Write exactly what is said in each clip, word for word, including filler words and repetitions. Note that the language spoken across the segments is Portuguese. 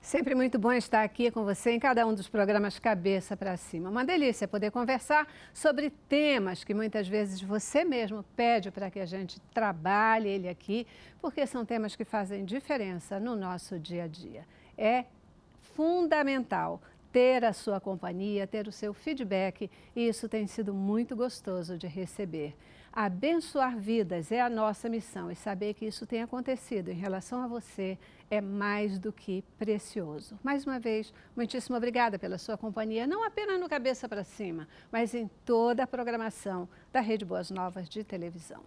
Sempre muito bom estar aqui com você em cada um dos programas Cabeça para Cima. Uma delícia poder conversar sobre temas que muitas vezes você mesmo pede para que a gente trabalhe ele aqui, porque são temas que fazem diferença no nosso dia a dia. É fundamental ter a sua companhia, ter o seu feedback, e isso tem sido muito gostoso de receber. Abençoar vidas é a nossa missão, e saber que isso tem acontecido em relação a você é mais do que precioso. Mais uma vez, muitíssimo obrigada pela sua companhia, não apenas no Cabeça para Cima, mas em toda a programação da Rede Boas Novas de televisão.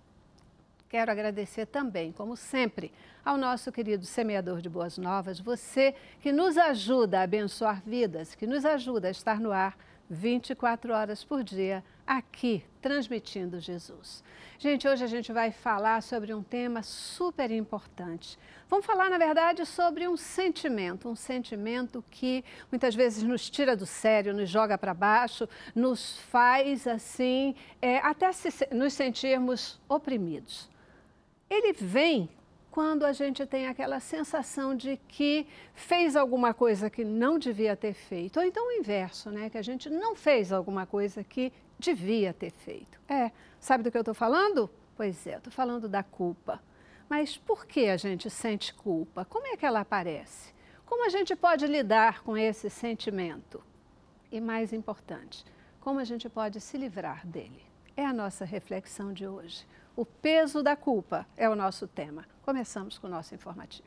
Quero agradecer também, como sempre, ao nosso querido semeador de boas novas, você que nos ajuda a abençoar vidas, que nos ajuda a estar no ar vinte e quatro horas por dia, aqui, transmitindo Jesus. Gente, hoje a gente vai falar sobre um tema super importante. Vamos falar, na verdade, sobre um sentimento, um sentimento que muitas vezes nos tira do sério, nos joga para baixo, nos faz, assim, é, até se, nos sentirmos oprimidos. Ele vem quando a gente tem aquela sensação de que fez alguma coisa que não devia ter feito. Ou então o inverso, né? Que a gente não fez alguma coisa que devia ter feito. É, sabe do que eu estou falando? Pois é, eu estou falando da culpa. Mas por que a gente sente culpa? Como é que ela aparece? Como a gente pode lidar com esse sentimento? E mais importante, como a gente pode se livrar dele? É a nossa reflexão de hoje. O peso da culpa é o nosso tema. Começamos com o nosso informativo.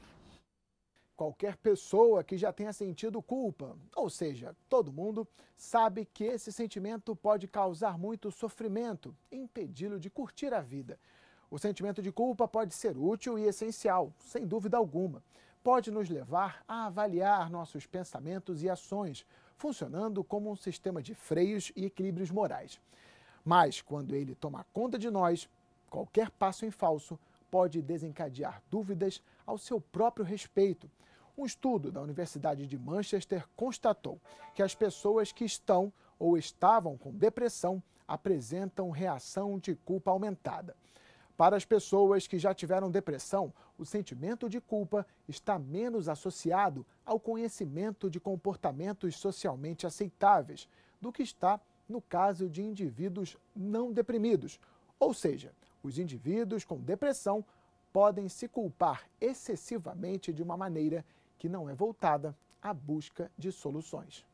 Qualquer pessoa que já tenha sentido culpa, ou seja, todo mundo, sabe que esse sentimento pode causar muito sofrimento e impedi-lo de curtir a vida. O sentimento de culpa pode ser útil e essencial, sem dúvida alguma. Pode nos levar a avaliar nossos pensamentos e ações, funcionando como um sistema de freios e equilíbrios morais. Mas, quando ele toma conta de nós, qualquer passo em falso pode desencadear dúvidas ao seu próprio respeito. Um estudo da Universidade de Manchester constatou que as pessoas que estão ou estavam com depressão apresentam reação de culpa aumentada. Para as pessoas que já tiveram depressão, o sentimento de culpa está menos associado ao conhecimento de comportamentos socialmente aceitáveis do que está no caso de indivíduos não deprimidos, ou seja, os indivíduos com depressão podem se culpar excessivamente de uma maneira que não é voltada à busca de soluções.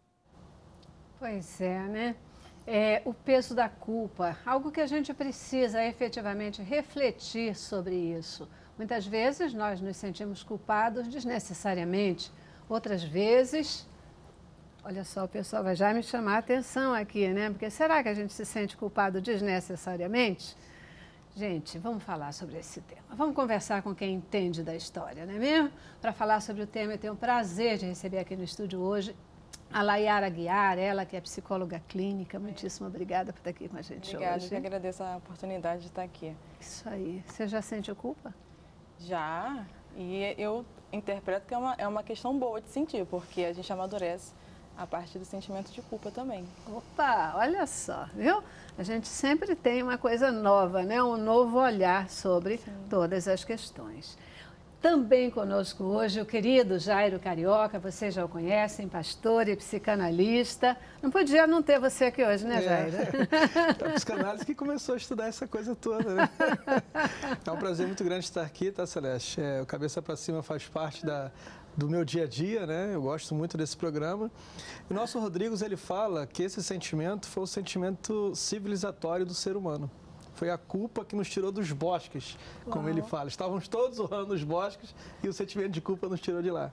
Pois é, né? É, o peso da culpa, algo que a gente precisa efetivamente refletir sobre isso. Muitas vezes nós nos sentimos culpados desnecessariamente, outras vezes... Olha só, o pessoal vai já me chamar a atenção aqui, né? Porque será que a gente se sente culpado desnecessariamente? Gente, vamos falar sobre esse tema. Vamos conversar com quem entende da história, não é mesmo? Para falar sobre o tema, eu tenho o prazer de receber aqui no estúdio hoje a Layara Aguiar, ela que é psicóloga clínica. Muitíssimo obrigada por estar aqui com a gente Obrigada, hoje. Obrigada, eu agradeço a oportunidade de estar aqui. Isso aí. Você já sente culpa? Já, e eu interpreto que é uma, é uma questão boa de sentir, porque a gente amadurece a partir do sentimento de culpa também. Opa, olha só, viu? A gente sempre tem uma coisa nova, né? Um novo olhar sobre Sim. todas as questões. Também conosco hoje o querido Jairo Carioca, vocês já o conhecem, pastor e psicanalista. Não podia não ter você aqui hoje, né, Jairo? É, a psicanálise que começou a estudar essa coisa toda, né? É um prazer muito grande estar aqui, tá, Celeste? É, o Cabeça para Cima faz parte da... do meu dia a dia, né? Eu gosto muito desse programa. E o nosso Rodrigues, ele fala que esse sentimento foi o sentimento civilizatório do ser humano. Foi a culpa que nos tirou dos bosques, como Uau. ele fala. Estávamos todos honrando os bosques e o sentimento de culpa nos tirou de lá.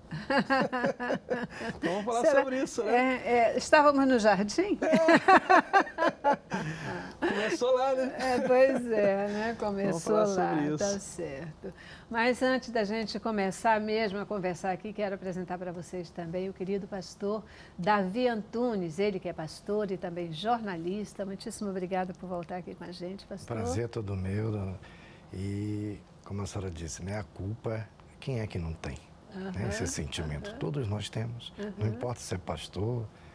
Então vamos falar Será? sobre isso, né? É, é, estávamos no jardim? É. Começou lá, né? É, pois é, né? Começou vamos falar lá, sobre isso. Tá certo. Mas antes da gente começar mesmo a conversar aqui, quero apresentar para vocês também o querido pastor Davi Antunes, ele que é pastor e também jornalista. Muitíssimo obrigada por voltar aqui com a gente, pastor. Prazer todo meu. E, como a senhora disse, né, a culpa, quem é que não tem? Uhum, né, esse sentimento. Uhum. Todos nós temos. Uhum. Não importa se é pastor,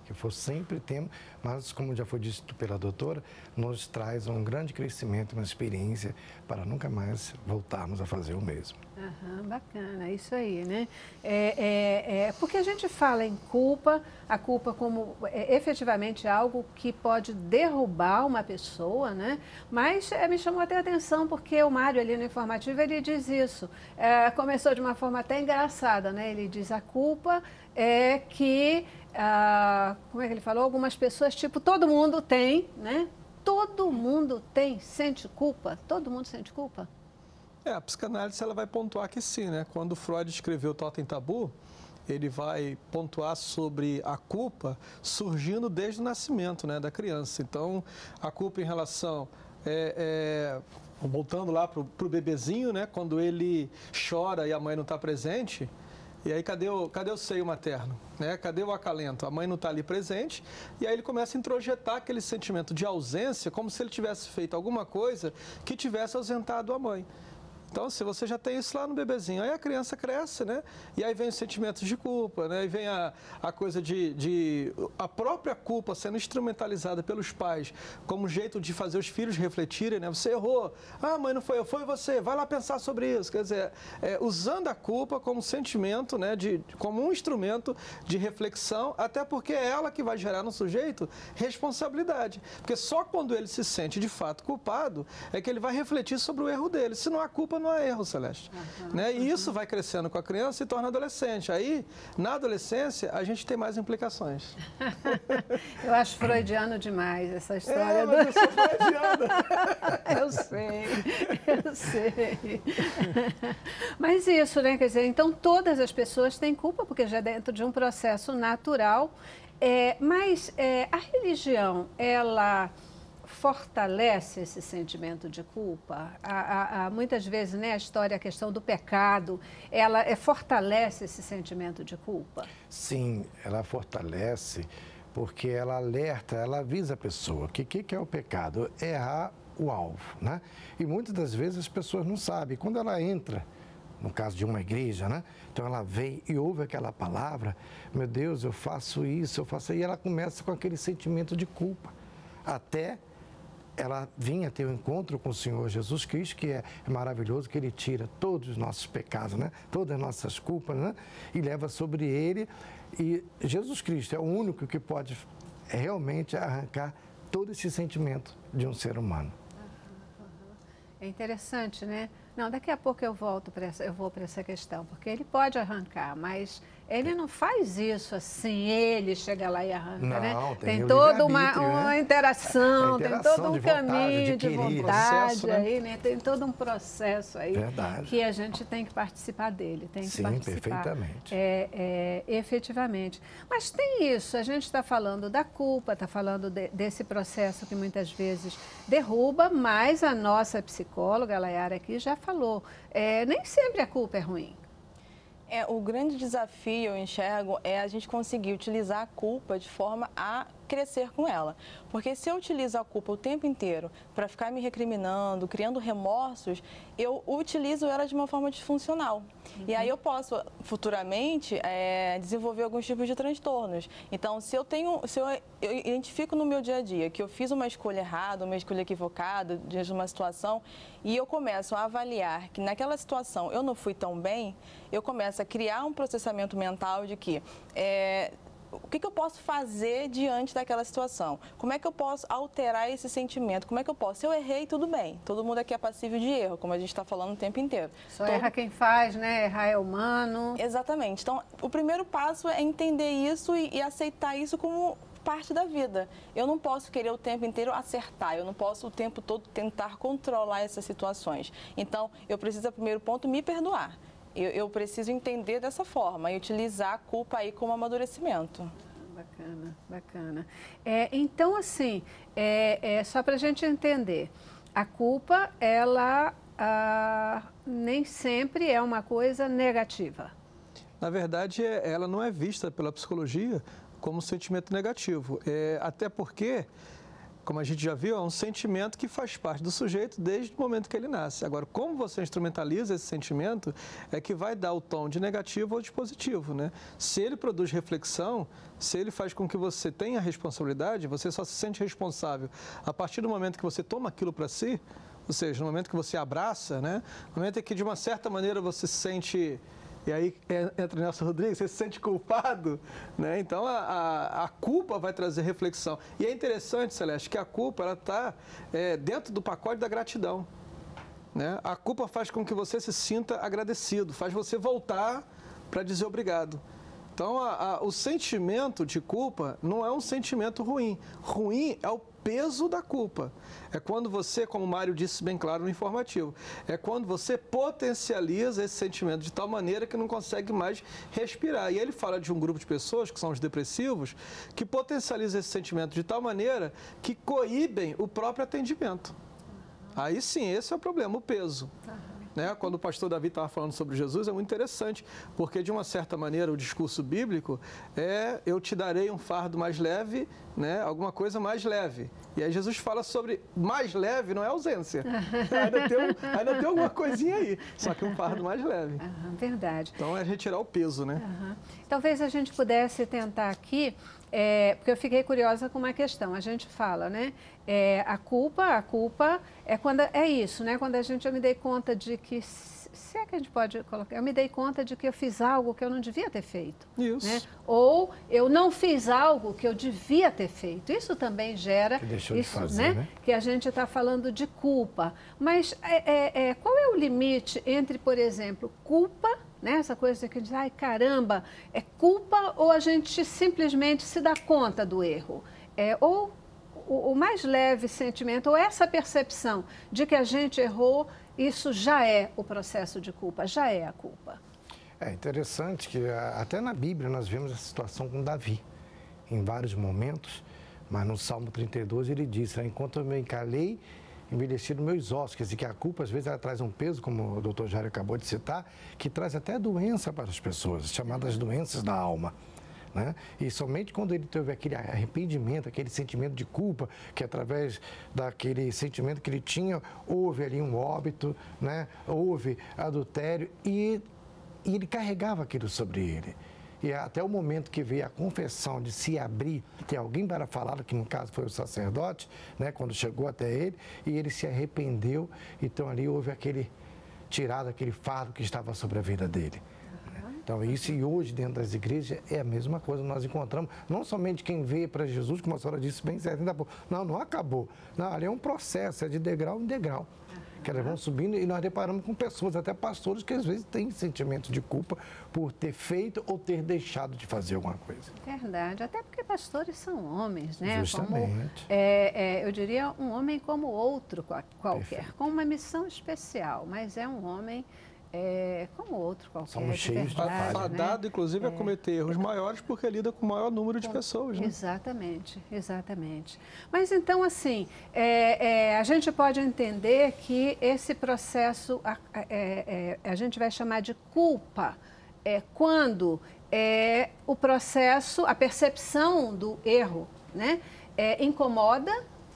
que for, sempre temos, mas como já foi dito pela doutora, nos traz um grande crescimento, uma experiência para nunca mais voltarmos a fazer o mesmo. Aham, bacana, isso aí, né? É, é, é, porque a gente fala em culpa, a culpa como é, efetivamente algo que pode derrubar uma pessoa, né? Mas é, me chamou até a atenção porque o Mário ali no informativo, ele diz isso. É, começou de uma forma até engraçada, né? Ele diz a culpa é que, ah, como é que ele falou? Algumas pessoas, tipo, todo mundo tem, né? Todo mundo tem, sente culpa? Todo mundo sente culpa? É, a psicanálise ela vai pontuar que sim, né? Quando Freud escreveu Totem Tabu, ele vai pontuar sobre a culpa surgindo desde o nascimento, né, da criança. Então, a culpa em relação, é, é, voltando lá para o bebezinho, né, quando ele chora e a mãe não está presente, e aí cadê o, cadê o seio materno? Né? Cadê o acalento? A mãe não está ali presente, e aí ele começa a introjetar aquele sentimento de ausência, como se ele tivesse feito alguma coisa que tivesse ausentado a mãe. Então, se você já tem isso lá no bebezinho, aí a criança cresce, né? E aí vem os sentimentos de culpa, né? E vem a, a coisa de, de... a própria culpa sendo instrumentalizada pelos pais como jeito de fazer os filhos refletirem, né? Você errou. Ah, mãe, não foi eu, foi você. Vai lá pensar sobre isso. Quer dizer, é, usando a culpa como sentimento, né? De, como um instrumento de reflexão, até porque é ela que vai gerar no sujeito responsabilidade. Porque só quando ele se sente de fato culpado é que ele vai refletir sobre o erro dele. Se não há culpa, não há erro, Celeste. Uhum, né? E isso uhum. vai crescendo com a criança e torna adolescente. Aí, na adolescência, a gente tem mais implicações. Eu acho freudiano demais essa história. É, mas eu sou freudiana. Eu sei, eu sei. Mas isso, né? Quer dizer, então todas as pessoas têm culpa, porque já é dentro de um processo natural. É, mas é, a religião, ela fortalece esse sentimento de culpa? Há, há, há muitas vezes, né, a história, a questão do pecado, ela é, fortalece esse sentimento de culpa? Sim, ela fortalece porque ela alerta, ela avisa a pessoa que o que, que é o pecado? Errar o alvo, né? E muitas das vezes as pessoas não sabem. Quando ela entra, no caso de uma igreja, né? Então ela vem e ouve aquela palavra, meu Deus, eu faço isso, eu faço... E ela começa com aquele sentimento de culpa, até ela vinha ter um encontro com o Senhor Jesus Cristo, que é maravilhoso, que Ele tira todos os nossos pecados, né? Todas as nossas culpas, né? E leva sobre Ele. E Jesus Cristo é o único que pode realmente arrancar todo esse sentimento de um ser humano. É interessante, né? Não, daqui a pouco eu volto para essa, eu vou para essa questão, porque ele pode arrancar, mas ele não faz isso assim, ele chega lá e arranca, não, né? Tem, tem toda uma, né? uma interação, interação, tem todo um de vontade, caminho de, de vontade processo, né? aí, né? Tem todo um processo aí. Verdade. Que a gente tem que participar dele, tem que Sim, participar. perfeitamente. É, é, efetivamente. Mas tem isso, a gente está falando da culpa, está falando de, desse processo que muitas vezes derruba, mas a nossa psicóloga, a Layara aqui, já falou, é, nem sempre a culpa é ruim. É, o grande desafio, eu enxergo, é a gente conseguir utilizar a culpa de forma a crescer com ela. Porque se eu utilizo a culpa o tempo inteiro para ficar me recriminando, criando remorsos, eu utilizo ela de uma forma disfuncional. Uhum. E aí eu posso, futuramente, é, desenvolver alguns tipos de transtornos. Então, se eu tenho, se eu, eu identifico no meu dia a dia que eu fiz uma escolha errada, uma escolha equivocada diante de uma situação, e eu começo a avaliar que naquela situação eu não fui tão bem, eu começo a criar um processamento mental de que... É, o que, que eu posso fazer diante daquela situação? Como é que eu posso alterar esse sentimento? Como é que eu posso? Se eu errei, tudo bem. Todo mundo aqui é passível de erro, como a gente está falando o tempo inteiro. Só Todo... erra quem faz, né? Errar é humano. Exatamente. Então, o primeiro passo é entender isso e, e aceitar isso como parte da vida. Eu não posso querer o tempo inteiro acertar, eu não posso o tempo todo tentar controlar essas situações. Então, eu preciso, primeiro ponto, me perdoar. Eu, eu preciso entender dessa forma e utilizar a culpa aí como amadurecimento. Bacana, bacana. É, então, assim, é, é só para a gente entender, a culpa, ela ah, nem sempre é uma coisa negativa. Na verdade, ela não é vista pela psicologia como um sentimento negativo. É, até porque como a gente já viu, é um sentimento que faz parte do sujeito desde o momento que ele nasce. Agora, como você instrumentaliza esse sentimento é que vai dar o tom de negativo ou de positivo, né? Se ele produz reflexão, se ele faz com que você tenha responsabilidade, você só se sente responsável a partir do momento que você toma aquilo para si, ou seja, no momento que você abraça, né? No momento em que, de uma certa maneira, você se sente... E aí entra o Nelson Rodrigues, você se sente culpado, né? Então a, a, a culpa vai trazer reflexão. E é interessante, Celeste, que a culpa ela está é, dentro do pacote da gratidão, né? A culpa faz com que você se sinta agradecido, faz você voltar para dizer obrigado. Então a, a, o sentimento de culpa não é um sentimento ruim. Ruim é o peso da culpa. É quando você, como o Mário disse bem claro no informativo, é quando você potencializa esse sentimento de tal maneira que não consegue mais respirar. E ele fala de um grupo de pessoas, que são os depressivos, que potencializa esse sentimento de tal maneira que coíbem o próprio atendimento. Aí sim, esse é o problema, o peso. Né? Quando o pastor Davi estava falando sobre Jesus, é muito interessante, porque de uma certa maneira o discurso bíblico é eu te darei um fardo mais leve, né? Alguma coisa mais leve. E aí Jesus fala sobre mais leve, não é ausência. ainda, tem um, ainda tem alguma coisinha aí, só que um fardo mais leve. Uhum, verdade. Então é retirar o peso, né? Uhum. Talvez a gente pudesse tentar aqui, é, porque eu fiquei curiosa com uma questão. A gente fala, né? É, a culpa, a culpa é quando é isso, né? Quando a gente eu me dei conta de que, se é que a gente pode colocar, eu me dei conta de que eu fiz algo que eu não devia ter feito. Isso. Né? Ou eu não fiz algo que eu devia ter feito. Isso também gera que deixou isso, de fazer, né? né? Que a gente está falando de culpa. Mas é, é, é, qual é o limite entre, por exemplo, culpa, né? Essa coisa que a gente diz, ai caramba, é culpa ou a gente simplesmente se dá conta do erro? É, ou o, o mais leve sentimento, ou essa percepção de que a gente errou, isso já é o processo de culpa, já é a culpa. É interessante que até na Bíblia nós vemos a situação com Davi, em vários momentos, mas no Salmo trinta e dois ele diz, enquanto eu me encalei, envelheci nos meus ossos, quer dizer que a culpa às vezes ela traz um peso, como o doutor Jairo acabou de citar, que traz até doença para as pessoas, chamadas doenças da alma. Né? E somente quando ele teve aquele arrependimento, aquele sentimento de culpa, que através daquele sentimento que ele tinha, houve ali um óbito, né? Houve adultério e, e ele carregava aquilo sobre ele. E até o momento que veio a confessão de se abrir, ter alguém para falar, que no caso foi o sacerdote, né? Quando chegou até ele, e ele se arrependeu, então ali houve aquele tirado, aquele fardo que estava sobre a vida dele. Então, isso e hoje dentro das igrejas é a mesma coisa, nós encontramos não somente quem veio para Jesus, como a senhora disse bem certo, ainda não, não acabou, não, ali é um processo, é de degrau em degrau, que elas vão subindo e nós deparamos com pessoas, até pastores, que às vezes têm sentimento de culpa por ter feito ou ter deixado de fazer alguma coisa. Verdade, até porque pastores são homens, né? Justamente. Como, é, é, eu diria um homem como outro qualquer, Perfeito. Com uma missão especial, mas é um homem... É, como outro qualquer. Somos cheios de falha, fadado, né? inclusive, é. a cometer erros maiores porque lida com o maior número de pessoas. Né? Exatamente, exatamente. Mas então, assim, é, é, a gente pode entender que esse processo, a, é, é, a gente vai chamar de culpa, é quando é, o processo, a percepção do erro, né, é, incomoda,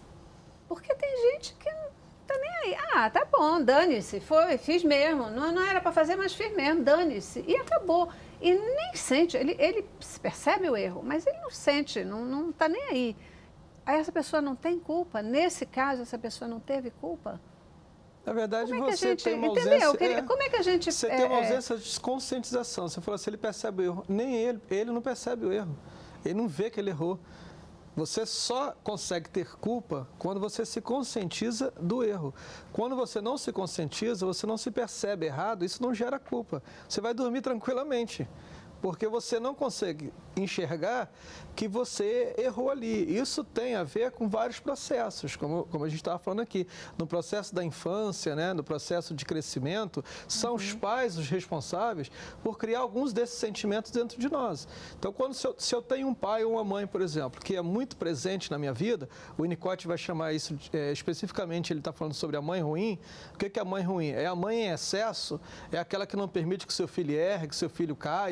porque tem gente que não tá nem aí. Ah, tá bom, dane-se, foi, fiz mesmo. Não, não era para fazer, mas fiz mesmo, dane-se. E acabou. E nem sente, ele, ele percebe o erro, mas ele não sente, não, não tá nem aí. Aí essa pessoa não tem culpa. Nesse caso, essa pessoa não teve culpa. Na verdade, como é que você a gente, tem uma entendeu? ausência... Queria, é, como é que a gente... Você é, tem uma ausência de conscientização. Você falou assim, ele percebe o erro. Nem ele, ele não percebe o erro. Ele não vê que ele errou. Você só consegue ter culpa quando você se conscientiza do erro. Quando você não se conscientiza, você não se percebe errado, isso não gera culpa. Você vai dormir tranquilamente, porque você não consegue enxergar que você errou ali. Isso tem a ver com vários processos, como, como a gente estava falando aqui. No processo da infância, né, no processo de crescimento, são uhum. os pais os responsáveis por criar alguns desses sentimentos dentro de nós. Então, quando, se, eu, se eu tenho um pai ou uma mãe, por exemplo, que é muito presente na minha vida, o Winnicott vai chamar isso, é, especificamente, ele está falando sobre a mãe ruim. O que é a mãe ruim? É a mãe em excesso, é aquela que não permite que seu filho erre, que seu filho caia,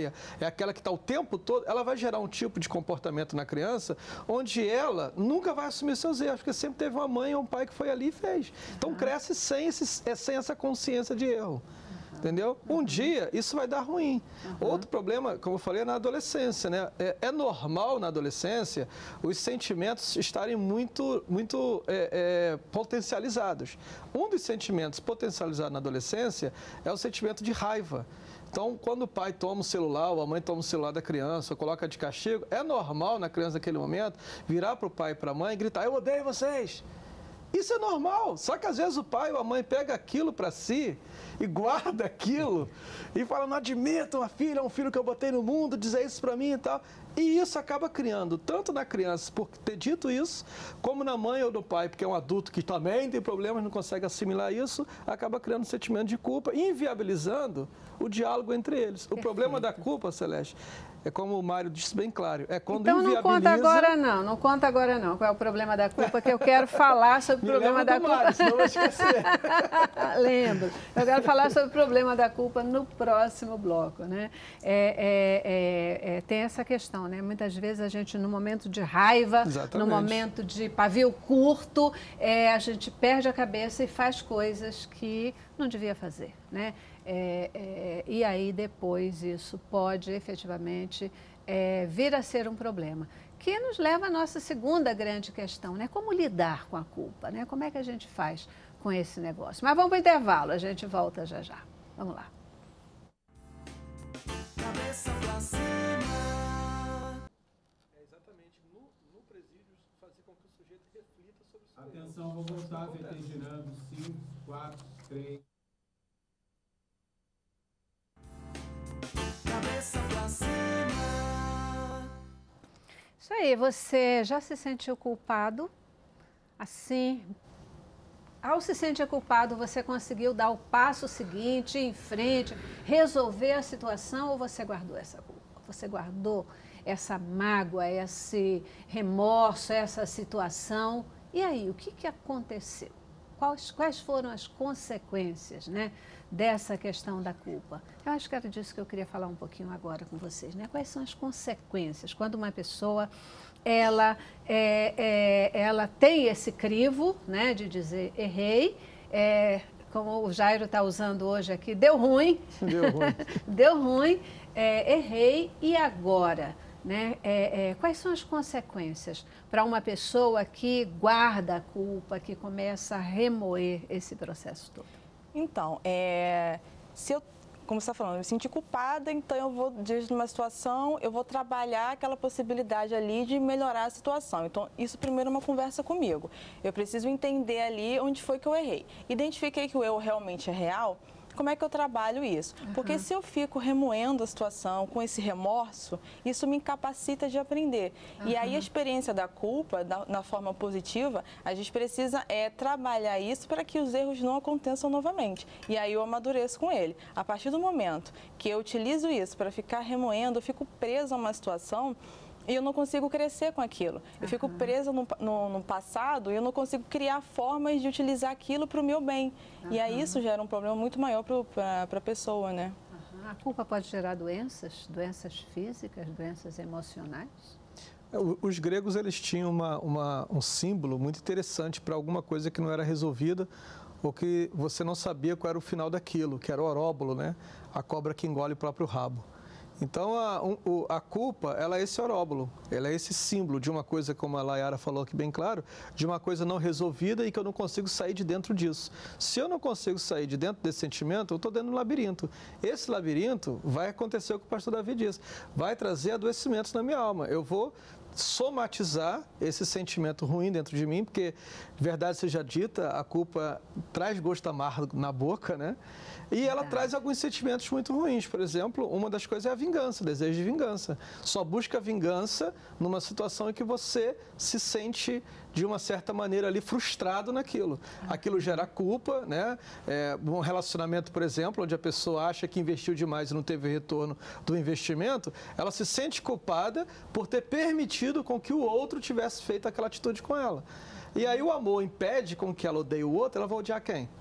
é aquela que está o tempo todo, ela vai gerar um tipo de comportamento na criança onde ela nunca vai assumir seus erros, porque sempre teve uma mãe ou um pai que foi ali e fez. Então uhum. cresce sem, esse, sem essa consciência de erro. Entendeu? Um uhum. dia isso vai dar ruim. Uhum. Outro problema, como eu falei, é na adolescência, né? É, é normal na adolescência os sentimentos estarem muito, muito é, é, potencializados. Um dos sentimentos potencializados na adolescência é o sentimento de raiva. Então, quando o pai toma o celular, ou a mãe toma o celular da criança, ou coloca de castigo, é normal na criança naquele momento virar para o pai e para a mãe e gritar: eu odeio vocês! Isso é normal, só que às vezes o pai ou a mãe pega aquilo para si e guarda aquilo e fala: não admito uma filha, um filho que eu botei no mundo, dizer isso para mim e tal. E isso acaba criando, tanto na criança por ter dito isso, como na mãe ou no pai, porque é um adulto que também tem problemas, não consegue assimilar isso, acaba criando um sentimento de culpa, inviabilizando o diálogo entre eles. Perfeito. O problema da culpa, Celeste, é como o Mário disse bem claro, é quando então inviabiliza... Então não conta agora não, não conta agora não, qual é o problema da culpa, que eu quero falar sobre o problema da culpa. Mário, senão eu vou esquecer. Lembro, eu quero falar sobre o problema da culpa no próximo bloco, né? É, é, é, é, tem essa questão, né? Muitas vezes a gente, no momento de raiva, Exatamente. no momento de pavio curto, é, a gente perde a cabeça e faz coisas que não devia fazer, né? É, é, e aí depois isso pode efetivamente é, vir a ser um problema, que nos leva à nossa segunda grande questão, né? Como lidar com a culpa, né? Como é que a gente faz com esse negócio? Mas vamos para o intervalo, a gente volta já já. Vamos lá. Cabeça pra cima. É exatamente no, no presídio fazer com que o sujeito reflita sobre o seu erro. Atenção, vou voltar, V T girando, cinco, quatro, três... Cabeça pra cima. Isso aí, você já se sentiu culpado? Assim, ao se sentir culpado, você conseguiu dar o passo seguinte, ir em frente, resolver a situação, ou você guardou essa culpa? Você guardou essa mágoa, esse remorso, essa situação? E aí, o que, que aconteceu? Quais, quais foram as consequências, né, dessa questão da culpa? Eu acho que era disso que eu queria falar um pouquinho agora com vocês, né? Quais são as consequências quando uma pessoa ela, é, é, ela tem esse crivo, né, de dizer errei, é, como o Jairo está usando hoje aqui, deu ruim, deu ruim, deu ruim, é, errei e agora? Né? É, é, quais são as consequências para uma pessoa que guarda a culpa, que começa a remoer esse processo todo? Então, é, se eu, como você está falando, eu me senti culpada, então eu vou, diante de uma situação, eu vou trabalhar aquela possibilidade ali de melhorar a situação. Então, isso primeiro é uma conversa comigo. Eu preciso entender ali onde foi que eu errei. Identifiquei que o erro realmente é real. Como é que eu trabalho isso? Porque uhum. se eu fico remoendo a situação com esse remorso, isso me incapacita de aprender. Uhum. E aí a experiência da culpa, da, na forma positiva, a gente precisa é, trabalhar isso para que os erros não aconteçam novamente. E aí eu amadureço com ele. A partir do momento que eu utilizo isso para ficar remoendo, eu fico presa a uma situação, e eu não consigo crescer com aquilo. Eu fico presa no, no, no passado e eu não consigo criar formas de utilizar aquilo para o meu bem. Uhum. E aí isso gera um problema muito maior para a pessoa, né? Uhum. A culpa pode gerar doenças, doenças físicas, doenças emocionais? Os gregos, eles tinham uma, uma, um símbolo muito interessante para alguma coisa que não era resolvida ou que você não sabia qual era o final daquilo, que era o oróbulo, né? A cobra que engole o próprio rabo. Então, a, um, a culpa, ela é esse oróbulo, ela é esse símbolo de uma coisa, como a Layara falou aqui bem claro, de uma coisa não resolvida e que eu não consigo sair de dentro disso. Se eu não consigo sair de dentro desse sentimento, eu estou dentro do labirinto. Esse labirinto vai acontecer o que o pastor Davi disse, vai trazer adoecimentos na minha alma. Eu vou somatizar esse sentimento ruim dentro de mim, porque, verdade seja dita, a culpa traz gosto amargo na boca, né? E ela traz alguns sentimentos muito ruins. Por exemplo, uma das coisas é a vingança, o desejo de vingança. Só busca vingança numa situação em que você se sente, de uma certa maneira, ali frustrado naquilo. Aquilo gera culpa, né? É, um relacionamento, por exemplo, onde a pessoa acha que investiu demais e não teve retorno do investimento, ela se sente culpada por ter permitido com que o outro tivesse feito aquela atitude com ela. E aí o amor impede com que ela odeie o outro, ela vai odiar quem?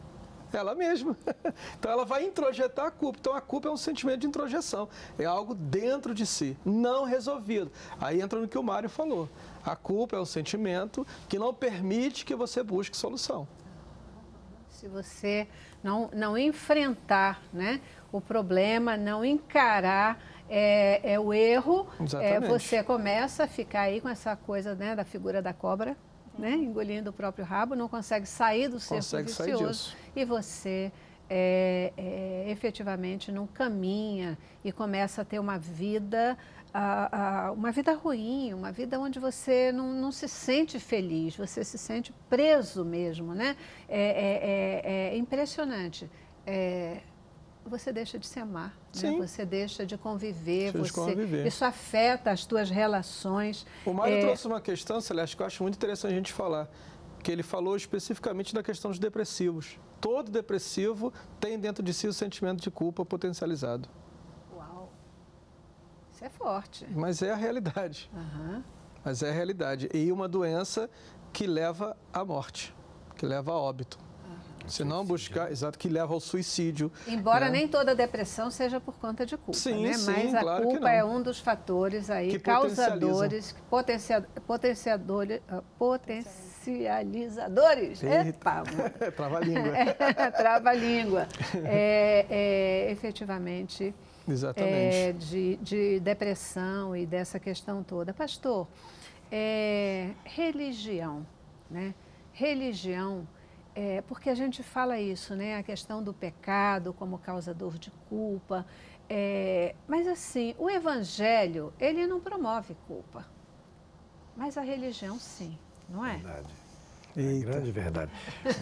Ela mesma. Então ela vai introjetar a culpa. Então a culpa é um sentimento de introjeção. É algo dentro de si, não resolvido. Aí entra no que o Mário falou. A culpa é um sentimento que não permite que você busque solução. Se você não, não enfrentar, né, o problema, não encarar é, é o erro, é, você começa a ficar aí com essa coisa, né, da figura da cobra, né, engolindo o próprio rabo, não consegue sair do círculo vicioso e você é, é, efetivamente não caminha e começa a ter uma vida, a, a, uma vida ruim, uma vida onde você não, não se sente feliz, você se sente preso mesmo, né? É, é, é, é impressionante. É, você deixa de se amar, né? Você deixa de conviver, deixa você, de conviver. Isso afeta as tuas relações. O Mário é... trouxe uma questão, Celeste, que eu acho muito interessante a gente falar, que ele falou especificamente da questão dos depressivos. Todo depressivo tem dentro de si o sentimento de culpa potencializado. Uau! Isso é forte. Mas é a realidade. Uhum. Mas é a realidade. E uma doença que leva à morte, que leva a óbito. Se não buscar, exato, que leva ao suicídio. Embora né? nem toda depressão seja por conta de culpa, sim, né? sim, Mas a claro culpa que não. é um dos fatores aí, que causadores, potencia, potenciadores, potencializadores. Epa, Trava a língua. Trava a língua. É, é, efetivamente, Exatamente. É, de, de depressão e dessa questão toda. Pastor, é, religião, né? Religião. É, porque a gente fala isso, né? A questão do pecado como causador de culpa. É, mas assim, o evangelho, ele não promove culpa. Mas a religião, sim, não é? Verdade. É grande verdade.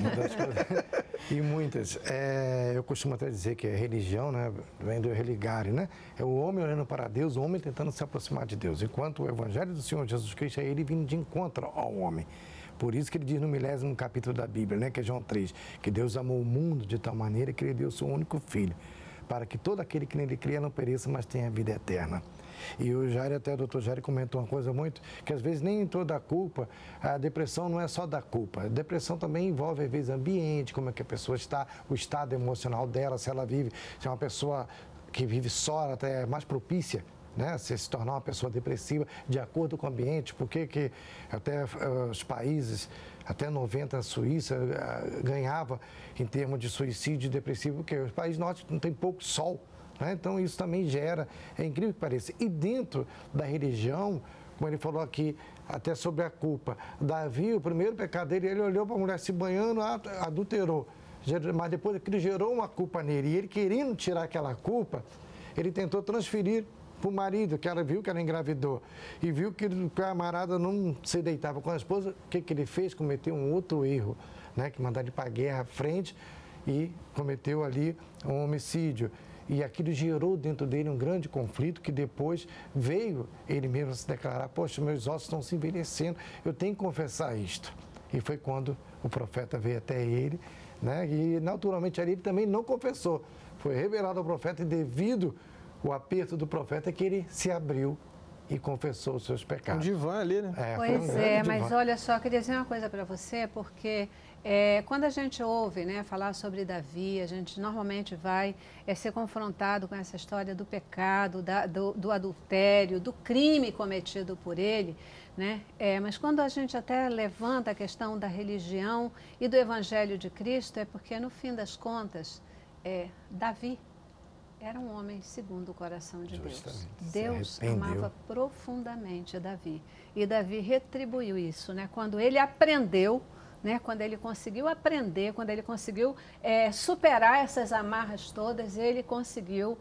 E muitas. É, eu costumo até dizer que a religião, né, vem do religare, né? É o homem olhando para Deus, o homem tentando se aproximar de Deus. Enquanto o evangelho do Senhor Jesus Cristo é ele vindo de encontro ao homem. Por isso que ele diz no milésimo capítulo da Bíblia, né, que é João três, que Deus amou o mundo de tal maneira que ele deu o seu único filho, para que todo aquele que nele cria não pereça, mas tenha vida eterna. E o Jair, até o doutor Jair comentou uma coisa muito, que às vezes nem em toda a culpa, a depressão não é só da culpa. A depressão também envolve, às vezes, ambiente, como é que a pessoa está, o estado emocional dela, se ela vive, se é uma pessoa que vive só, até é mais propícia, né, se se tornar uma pessoa depressiva de acordo com o ambiente, porque que até uh, os países, até noventa a Suíça uh, ganhava em termos de suicídio depressivo, porque os países nórdicos não tem pouco sol, né, então isso também gera, é incrível que pareça. E dentro da religião, como ele falou aqui, até sobre a culpa, Davi, o primeiro pecado dele, ele olhou para a mulher se banhando, adulterou, mas depois que ele gerou uma culpa nele, e ele querendo tirar aquela culpa, ele tentou transferir para o marido, que ela viu que ela engravidou, e viu que o camarada não se deitava com a esposa, o que, que ele fez? Cometeu um outro erro, né? Que mandaram ele para a guerra à frente e cometeu ali um homicídio. E aquilo gerou dentro dele um grande conflito, que depois veio ele mesmo se declarar, poxa, meus ossos estão se envelhecendo, eu tenho que confessar isto. E foi quando o profeta veio até ele, né? E naturalmente ali ele também não confessou. Foi revelado ao profeta e devido o aperto do profeta é que ele se abriu e confessou os seus pecados. Um divã ali, né? É, pois um é, mas divã. Olha só, eu queria dizer uma coisa para você, porque é, quando a gente ouve, né, falar sobre Davi, a gente normalmente vai é, ser confrontado com essa história do pecado, da, do, do adultério, do crime cometido por ele, né? É, mas quando a gente até levanta a questão da religião e do evangelho de Cristo, é porque no fim das contas, é, Davi era um homem segundo o coração de Justamente. Deus. Deus amava profundamente Davi. E Davi retribuiu isso, né? Quando ele aprendeu, né? Quando ele conseguiu aprender, quando ele conseguiu é, superar essas amarras todas, ele conseguiu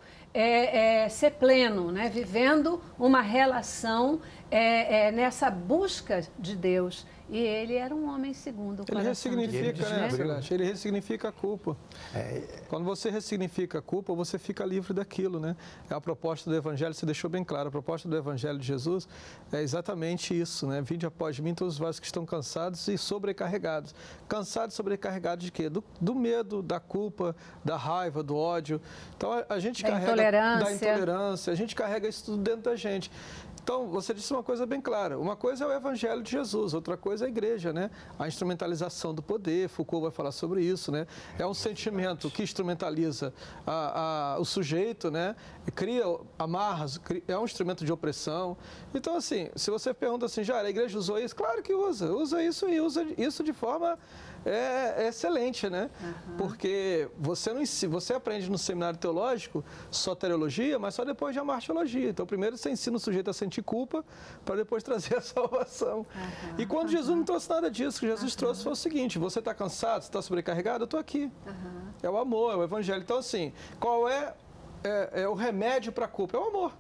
é, é, ser pleno, né? Vivendo uma relação é, é, nessa busca de Deus. E ele era um homem segundo o ele coração de Deus. Ele ressignifica, né, Celeste? Ele ressignifica a culpa. É... Quando você ressignifica a culpa, você fica livre daquilo, né? É a proposta do Evangelho, você deixou bem claro, a proposta do Evangelho de Jesus é exatamente isso, né? Vinde após mim todos vós que estão cansados e sobrecarregados. Cansados e sobrecarregados de quê? Do, do medo, da culpa, da raiva, do ódio. Então, a, a gente da carrega... Intolerância. Da intolerância. A gente carrega isso tudo dentro da gente. Então, você disse uma uma coisa bem clara. Uma coisa é o Evangelho de Jesus, outra coisa é a igreja, né? A instrumentalização do poder, Foucault vai falar sobre isso, né? É um sentimento que instrumentaliza a, a, o sujeito, né? E cria amarras, cria, é um instrumento de opressão. Então, assim, se você pergunta assim, já a igreja usou isso? Claro que usa, usa isso e usa isso de forma é, é excelente, né? Uhum. Porque você, não, você aprende no seminário teológico soteriologia, mas só depois de amartiologia. Então, primeiro você ensina o sujeito a sentir culpa para depois trazer a salvação. Uhum. E quando uhum. Jesus não trouxe nada disso, o que Jesus uhum. trouxe foi o seguinte, você está cansado, você está sobrecarregado, eu estou aqui. Uhum. É o amor, é o evangelho. Então, assim, qual é, é, é o remédio para a culpa? É o amor.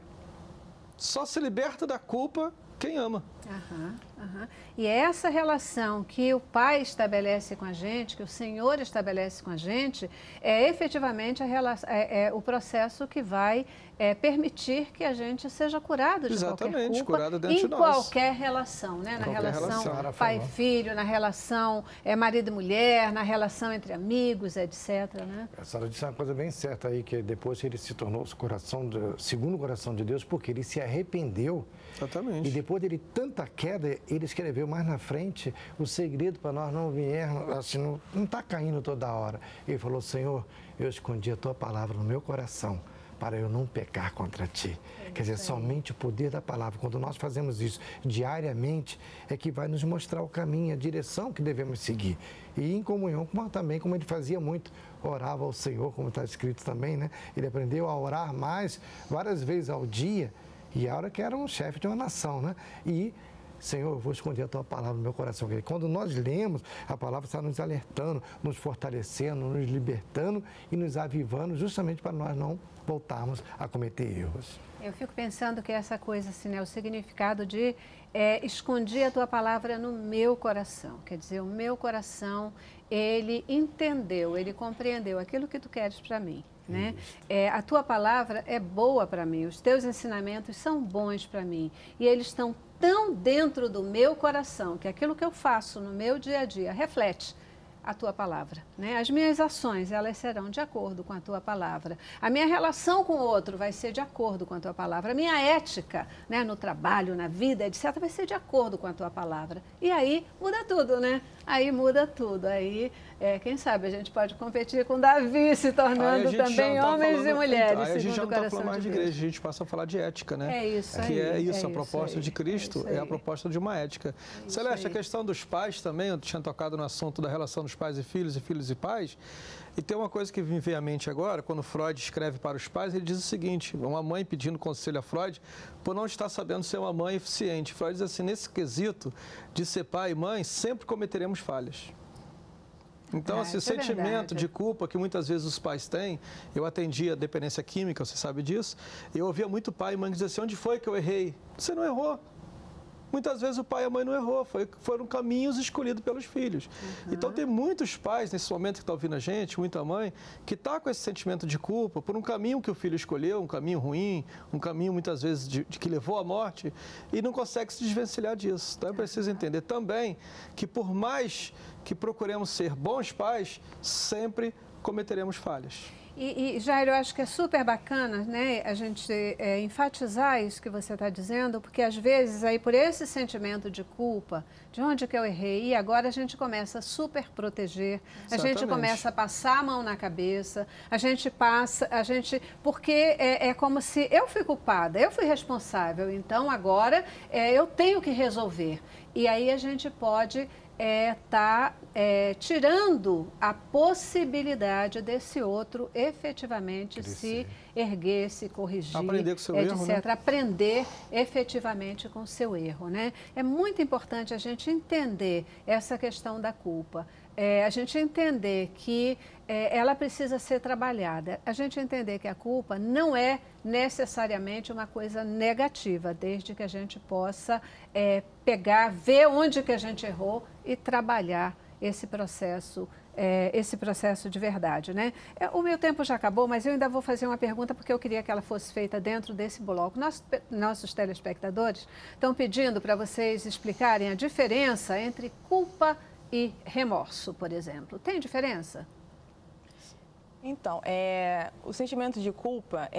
Só se liberta da culpa quem ama. Uhum, uhum. E é essa relação que o Pai estabelece com a gente, que o Senhor estabelece com a gente, é efetivamente a relação, é, é o processo que vai é, permitir que a gente seja curado de Exatamente, qualquer culpa, curado dentro em de nós. qualquer relação, né? Na qualquer relação, relação. pai-filho, na relação é, marido e mulher, na relação entre amigos, etcétera. Né? A senhora disse uma coisa bem certa aí, que depois ele se tornou o coração de, segundo o coração de Deus, porque ele se arrependeu. Exatamente. E depois dele tanta queda, ele escreveu mais na frente o segredo para nós não viermos, assim, não está caindo toda hora. Ele falou, Senhor, eu escondi a tua palavra no meu coração para eu não pecar contra ti. É Quer dizer, aí. somente o poder da palavra, quando nós fazemos isso diariamente, é que vai nos mostrar o caminho, a direção que devemos seguir. E em comunhão, como, também, como ele fazia muito, orava ao Senhor, como está escrito também, né? Ele aprendeu a orar mais, várias vezes ao dia, e a hora que era um chefe de uma nação, né? E, Senhor, eu vou esconder a tua palavra no meu coração. Quando nós lemos, a palavra está nos alertando, nos fortalecendo, nos libertando e nos avivando, justamente para nós não voltarmos a cometer erros. Eu fico pensando que essa coisa, assim, né, o significado de é, escondi a tua palavra no meu coração. Quer dizer, o meu coração, ele entendeu, ele compreendeu aquilo que tu queres para mim. Né? É, a tua palavra é boa para mim, os teus ensinamentos são bons para mim e eles estão tão dentro do meu coração que aquilo que eu faço no meu dia a dia reflete a tua palavra, né? As minhas ações, elas serão de acordo com a tua palavra. A minha relação com o outro vai ser de acordo com a tua palavra. A minha ética, né, no trabalho, na vida, etcétera, vai ser de acordo com a tua palavra. E aí muda tudo, né? Aí muda tudo. Aí, é, quem sabe, a gente pode competir com Davi, se tornando também tá homens falando, e mulheres, aí a gente já não está falando mais de igreja, Deus. a gente passa a falar de ética, né? É isso aí. Que é isso, é a proposta aí, de Cristo é, é a proposta de uma ética. É Celeste, a questão dos pais também, eu tinha tocado no assunto da relação dos pais e filhos e filhos e pais, e tem uma coisa que me veio à mente agora, quando Freud escreve para os pais, ele diz o seguinte, uma mãe pedindo conselho a Freud, por não estar sabendo ser uma mãe eficiente. Freud diz assim, nesse quesito de ser pai e mãe, sempre cometeremos falhas. Então, ah, esse sentimento é de culpa que muitas vezes os pais têm, eu atendia a dependência química, você sabe disso, eu ouvia muito pai e mãe dizer assim, onde foi que eu errei? Você não errou. Muitas vezes o pai e a mãe não errou, foi, foram caminhos escolhidos pelos filhos. Uhum. Então tem muitos pais, nesse momento que estão ouvindo a gente, muita mãe, que está com esse sentimento de culpa por um caminho que o filho escolheu, um caminho ruim, um caminho muitas vezes de, de que levou à morte, e não consegue se desvencilhar disso. Então é preciso entender também que por mais que procuremos ser bons pais, sempre cometeremos falhas. E, e, Jair, eu acho que é super bacana, né, a gente é, enfatizar isso que você está dizendo, porque às vezes aí por esse sentimento de culpa, de onde que eu errei, e agora a gente começa a super proteger, a Exatamente. gente começa a passar a mão na cabeça, a gente passa, a gente, porque é, é como se eu fui culpada, eu fui responsável, então agora é, eu tenho que resolver. E aí a gente pode é, tá é, tirando a possibilidade desse outro efetivamente Crescer. se erguer, se corrigir, aprender com o seu é, erro, etcétera, né? Aprender efetivamente com o seu erro, né? É muito importante a gente entender essa questão da culpa. É, a gente entender que é, ela precisa ser trabalhada. A gente entender que a culpa não é necessariamente uma coisa negativa, desde que a gente possa é, pegar, ver onde que a gente errou e trabalhar esse processo, é, esse processo de verdade, né? É, o meu tempo já acabou, mas eu ainda vou fazer uma pergunta porque eu queria que ela fosse feita dentro desse bloco. Nossos, nossos telespectadores estão pedindo para vocês explicarem a diferença entre culpa e remorso, por exemplo. Tem diferença? Então, é, o sentimento de culpa, é,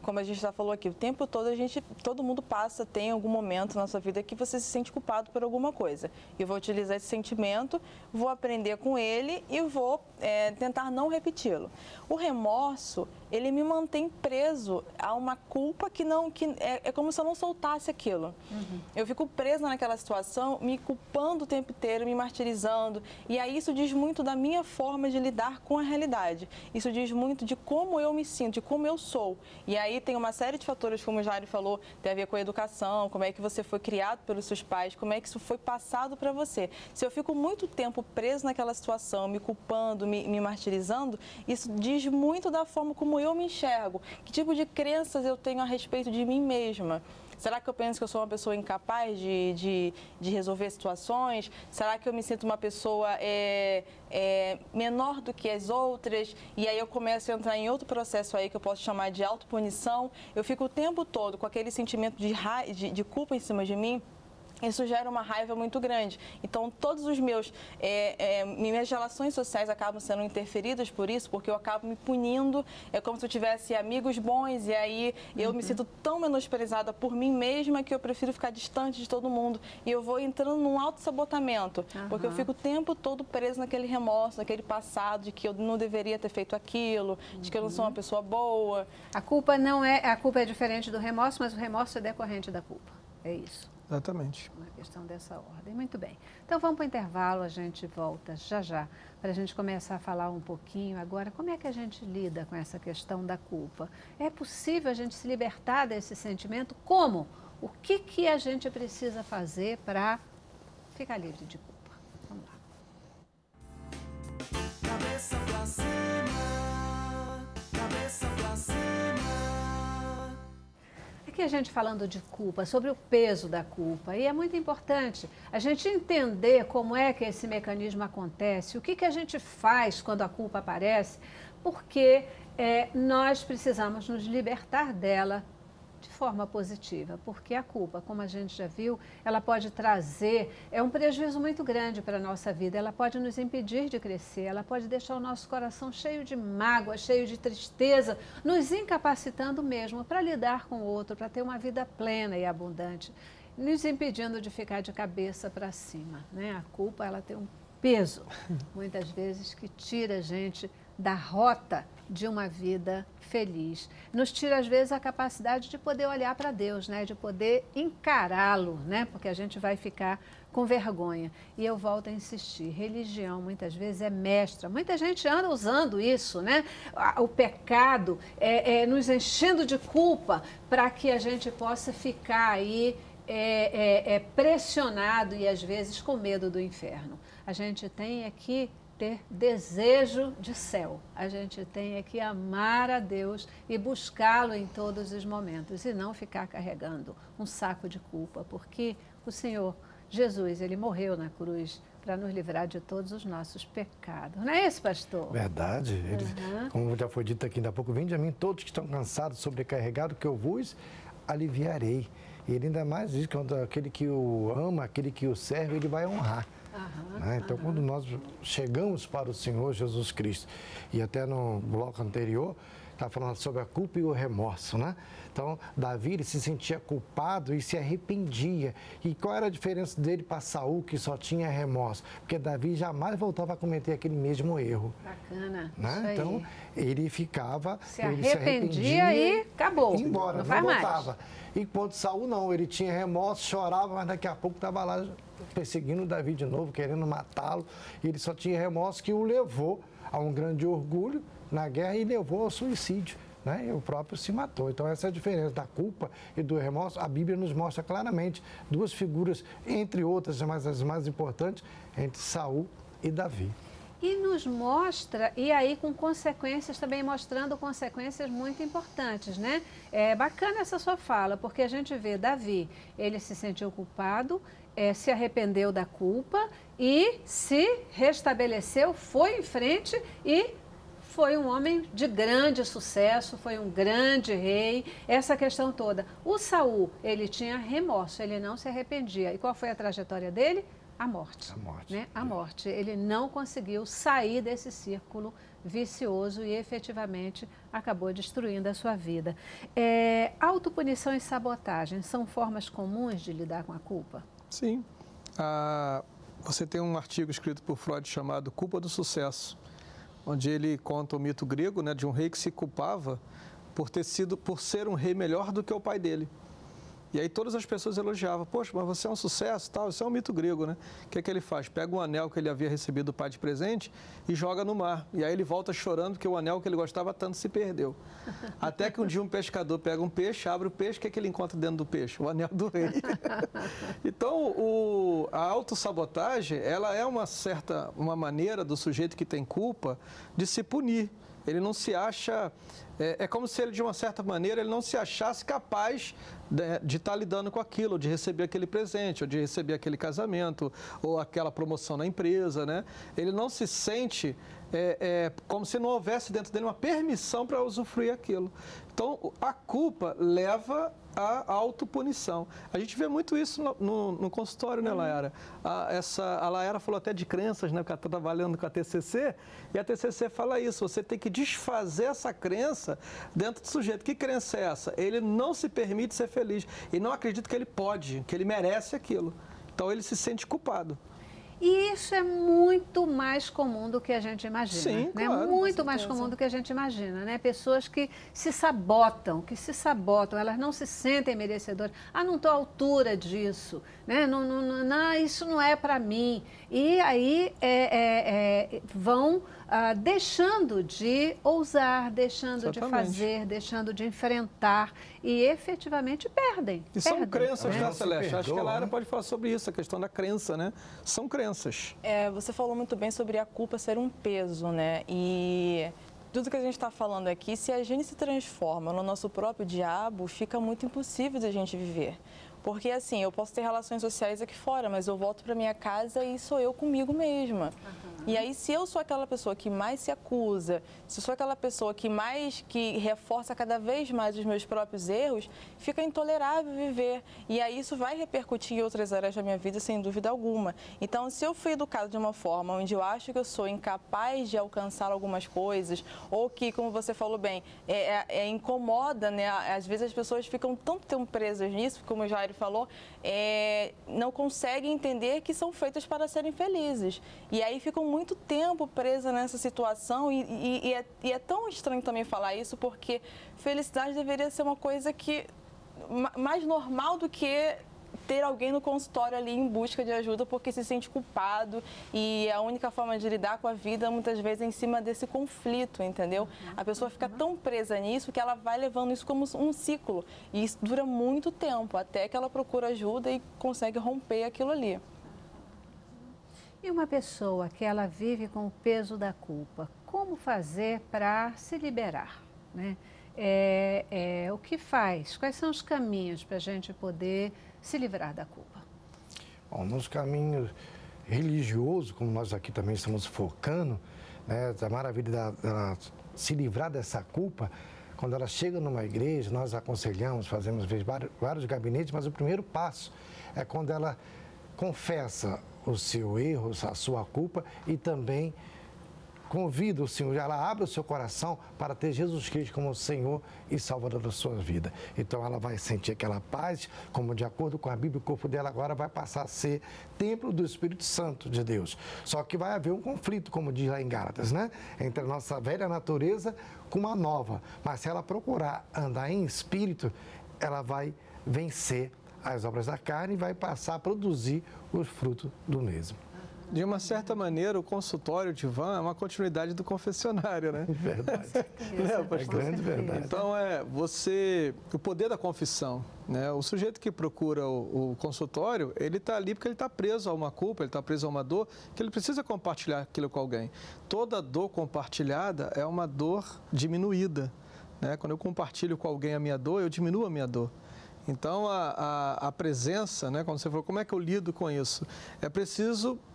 como a gente já falou aqui, o tempo todo a gente, todo mundo passa, tem algum momento na sua vida que você se sente culpado por alguma coisa. Eu vou utilizar esse sentimento, vou aprender com ele e vou é, tentar não repeti-lo. O remorso, ele me mantém preso a uma culpa que não, que é, é como se eu não soltasse aquilo. Uhum. Eu fico presa naquela situação, me culpando o tempo inteiro, me martirizando, e aí isso diz muito da minha forma de lidar com a realidade. Isso diz muito de como eu me sinto, de como eu sou. E aí tem uma série de fatores, como o Jairo falou, tem a ver com a educação, como é que você foi criado pelos seus pais, como é que isso foi passado para você. Se eu fico muito tempo preso naquela situação, me culpando, me, me martirizando, isso diz muito da forma como eu me enxergo, que tipo de crenças eu tenho a respeito de mim mesma. Será que eu penso que eu sou uma pessoa incapaz de, de, de resolver situações? Será que eu me sinto uma pessoa é, é, menor do que as outras? E aí eu começo a entrar em outro processo aí que eu posso chamar de autopunição. Eu fico o tempo todo com aquele sentimento de, ra... de, de culpa em cima de mim. Isso gera uma raiva muito grande. Então, todos os meus, é, é, minhas relações sociais acabam sendo interferidas por isso, porque eu acabo me punindo, é como se eu tivesse amigos bons, e aí eu uhum. me sinto tão menosprezada por mim mesma que eu prefiro ficar distante de todo mundo. E eu vou entrando num autossabotamento, uhum. porque eu fico o tempo todo preso naquele remorso, naquele passado, de que eu não deveria ter feito aquilo, uhum. de que eu não sou uma pessoa boa. A culpa não é, a culpa é diferente do remorso, mas o remorso é decorrente da culpa. É isso. Exatamente. Uma questão dessa ordem. Muito bem. Então vamos para o intervalo, a gente volta já já, para a gente começar a falar um pouquinho agora como é que a gente lida com essa questão da culpa. É possível a gente se libertar desse sentimento? Como? O que, que a gente precisa fazer para ficar livre de culpa? Vamos lá. Cabeça pra cima, cabeça pra cima. Aqui a gente falando de culpa, sobre o peso da culpa, e é muito importante a gente entender como é que esse mecanismo acontece, o que, que a gente faz quando a culpa aparece, porque é, nós precisamos nos libertar dela de forma positiva, porque a culpa, como a gente já viu, ela pode trazer, é um prejuízo muito grande para a nossa vida, ela pode nos impedir de crescer, ela pode deixar o nosso coração cheio de mágoa, cheio de tristeza, nos incapacitando mesmo para lidar com o outro, para ter uma vida plena e abundante, nos impedindo de ficar de cabeça para cima, né? A culpa, ela tem um peso, muitas vezes, que tira a gente da rota de uma vida feliz. Nos tira, às vezes, a capacidade de poder olhar para Deus, né? De poder encará-lo, né? Porque a gente vai ficar com vergonha. E eu volto a insistir, religião, muitas vezes, é mestra. Muita gente anda usando isso, né? O pecado é, é nos enchendo de culpa para que a gente possa ficar aí é, é, é pressionado e, às vezes, com medo do inferno. A gente tem aqui ter desejo de céu. A gente tem é que amar a Deus e buscá-lo em todos os momentos e não ficar carregando um saco de culpa, porque o Senhor Jesus, ele morreu na cruz para nos livrar de todos os nossos pecados. Não é isso, pastor? Verdade. Ele, uhum. Como já foi dito aqui ainda há pouco, vinde a mim todos que estão cansados, sobrecarregados, que eu vos aliviarei. E ele ainda mais diz que aquele que o ama, aquele que o serve, ele vai honrar. Aham, né? Então, aham. Quando nós chegamos para o Senhor Jesus Cristo, e até no bloco anterior, está falando sobre a culpa e o remorso, né? Então, Davi, ele se sentia culpado e se arrependia. E qual era a diferença dele para Saul, que só tinha remorso? Porque Davi jamais voltava a cometer aquele mesmo erro. Bacana, né? Isso Então, aí. ele ficava... Se ele arrependia, se arrependia e acabou. Embora, não, não não voltava. Mais. Enquanto Saul não, ele tinha remorso, chorava, mas daqui a pouco estava lá perseguindo Davi de novo, querendo matá-lo. E ele só tinha remorso que o levou a um grande orgulho na guerra e levou ao suicídio. Né? E o próprio se matou. Então, essa é a diferença da culpa e do remorso. A Bíblia nos mostra claramente duas figuras, entre outras, mas as mais importantes, entre Saul e Davi. E nos mostra, e aí com consequências, também mostrando consequências muito importantes, né? É bacana essa sua fala, porque a gente vê Davi, ele se sentiu culpado, é, se arrependeu da culpa e se restabeleceu, foi em frente e foi um homem de grande sucesso, foi um grande rei, essa questão toda. O Saul, ele tinha remorso, ele não se arrependia. E qual foi a trajetória dele? a morte. A morte. Né? A morte. Ele não conseguiu sair desse círculo vicioso e efetivamente acabou destruindo a sua vida. É, autopunição e sabotagem são formas comuns de lidar com a culpa? Sim. Ah, você tem um artigo escrito por Freud chamado Culpa do Sucesso, onde ele conta o mito grego, né, de um rei que se culpava por ter sido, por ser um rei melhor do que o pai dele. E aí todas as pessoas elogiavam, poxa, mas você é um sucesso, tal, isso é um mito grego, né? O que é que ele faz? Pega um anel que ele havia recebido do pai de presente e joga no mar. E aí ele volta chorando porque o anel que ele gostava tanto se perdeu. Até que um dia um pescador pega um peixe, abre o peixe, o que é que ele encontra dentro do peixe? O anel do rei. Então, o, a autossabotagem, ela é uma certa, uma maneira do sujeito que tem culpa de se punir. Ele não se acha, é, é como se ele, de uma certa maneira, ele não se achasse capaz de, de estar lidando com aquilo, de receber aquele presente, ou de receber aquele casamento, ou aquela promoção na empresa, né? Ele não se sente é, é, como se não houvesse dentro dele uma permissão para usufruir aquilo. Então, a culpa leva à autopunição. A gente vê muito isso no, no, no consultório, né, Layara? A, essa, a Layara falou até de crenças, né, porque ela está trabalhando com a T C C, e a T C C fala isso, você tem que desfazer essa crença dentro do sujeito. Que crença é essa? Ele não se permite ser feliz, e não acredita que ele pode, que ele merece aquilo. Então, ele se sente culpado. E isso é muito mais comum do que a gente imagina. Sim, né? claro, Muito mais comum do que a gente imagina, né? Pessoas que se sabotam, que se sabotam, elas não se sentem merecedoras. Ah, não estou à altura disso, né? Não, não, não, não, isso não é para mim. E aí é, é, é, vão ah, deixando de ousar, deixando Exatamente. de fazer, deixando de enfrentar e efetivamente perdem. E são perdem, crenças, né? né, Celeste? Acho que a Layara né? pode falar sobre isso, a questão da crença, né? São crenças. É, você falou muito bem sobre a culpa ser um peso, né? E tudo que a gente está falando aqui, se a gente se transforma no nosso próprio diabo, fica muito impossível de a gente viver. Porque assim, eu posso ter relações sociais aqui fora, mas eu volto para minha casa e sou eu comigo mesma. Uhum. E aí, se eu sou aquela pessoa que mais se acusa, se eu sou aquela pessoa que mais, que reforça cada vez mais os meus próprios erros, fica intolerável viver. E aí isso vai repercutir em outras áreas da minha vida, sem dúvida alguma. Então, se eu fui educada de uma forma onde eu acho que eu sou incapaz de alcançar algumas coisas, ou que, como você falou bem, é, é, é incomoda, né? Às vezes as pessoas ficam tão, tão presas nisso, como o Jair falou, é, não conseguem entender que são feitas para serem felizes. E aí ficam muito tempo presa nessa situação e, e, e, é, e é tão estranho também falar isso, porque felicidade deveria ser uma coisa que mais normal do que ter alguém no consultório ali em busca de ajuda porque se sente culpado, e a única forma de lidar com a vida muitas vezes é em cima desse conflito, entendeu? A pessoa fica tão presa nisso que ela vai levando isso como um ciclo, e isso dura muito tempo até que ela procura ajuda e consegue romper aquilo ali. E uma pessoa que ela vive com o peso da culpa, como fazer para se liberar, né? É, é, o que faz? Quais são os caminhos para a gente poder se livrar da culpa? Bom, nos caminhos religiosos, como nós aqui também estamos focando, né, a maravilha dela, dela se livrar dessa culpa, quando ela chega numa igreja, nós aconselhamos, fazemos vários, vários gabinetes, mas o primeiro passo é quando ela confessa o seu erro, a sua culpa, e também convida o Senhor, ela abre o seu coração para ter Jesus Cristo como Senhor e Salvador da sua vida. Então ela vai sentir aquela paz, como de acordo com a Bíblia, o corpo dela agora vai passar a ser templo do Espírito Santo de Deus. Só que vai haver um conflito, como diz lá em Gálatas, né? Entre a nossa velha natureza com uma nova. Mas se ela procurar andar em espírito, ela vai vencer as obras da carne e vai passar a produzir os frutos do mesmo. De uma certa maneira, o consultório de Ivan é uma continuidade do confessionário, né? Verdade. Né, É grande verdade. Então, é você... O poder da confissão, né? O sujeito que procura o, o consultório, ele está ali porque ele está preso a uma culpa, ele está preso a uma dor, que ele precisa compartilhar aquilo com alguém. Toda dor compartilhada é uma dor diminuída, né? Quando eu compartilho com alguém a minha dor, eu diminuo a minha dor. Então, a, a, a presença, né? Quando você falou, como é que eu lido com isso? É preciso